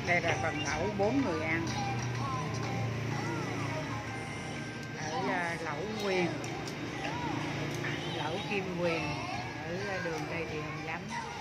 Đây là phần lẩu 4 người ăn ở lẩu Quyền, lẩu Kim Quyền ở đường Lê Thị Hồng Giám.